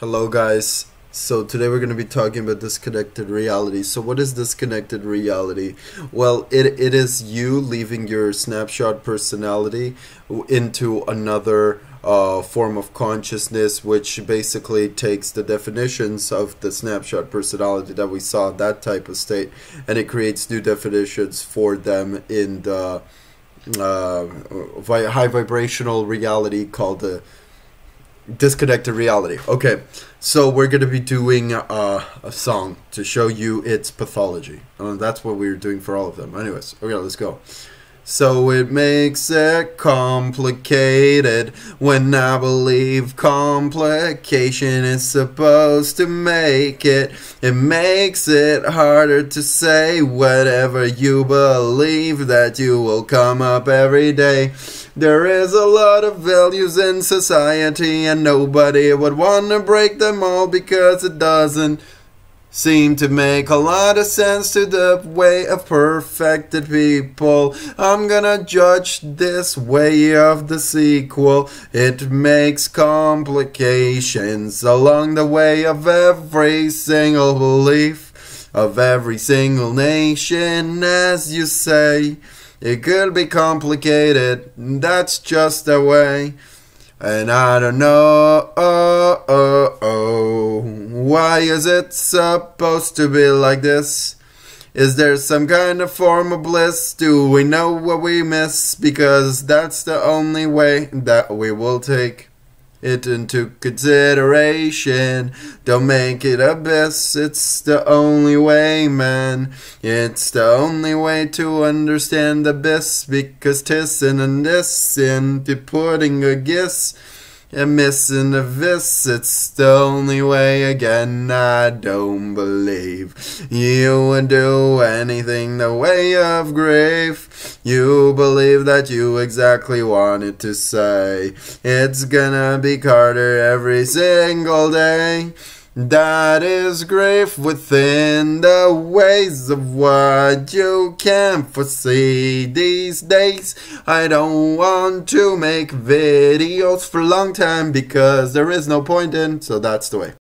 Hello guys. So today we're going to be talking about disconnected reality. So what is disconnected reality? Well, it is you leaving your snapshot personality into another form of consciousness, which basically takes the definitions of the snapshot personality that we saw, that type of state, and it creates new definitions for them in the high vibrational reality called the disconnected reality. Okay, so we're gonna be doing a song to show you its pathology. That's what we were doing for all of them. Anyways, okay, let's go. So it makes it complicated when I believe complication is supposed to make it. It makes it harder to say whatever you believe that you will come up every day. There is a lot of values in society and nobody would want to break them all because it doesn't seem to make a lot of sense to the way of perfected people. I'm gonna judge this way of the sequel. It makes complications along the way of every single belief, of every single nation, as you say. It could be complicated, that's just the way. And I don't know, why is it supposed to be like this? Is there some kind of form of bliss? Do we know what we miss? Because that's the only way that we will take it into consideration. Don't make it abyss, it's the only way, man. It's the only way to understand the abyss, because tissin' and dissin', to putting a giss and missing a vis, it's the only way again. I don't believe you would do anything the way of grave. You believe that you exactly wanted to say. It's gonna be Carter every single day. That is grave within the ways of what you can foresee these days. I don't want to make videos for a long time because there is no point in, so that's the way.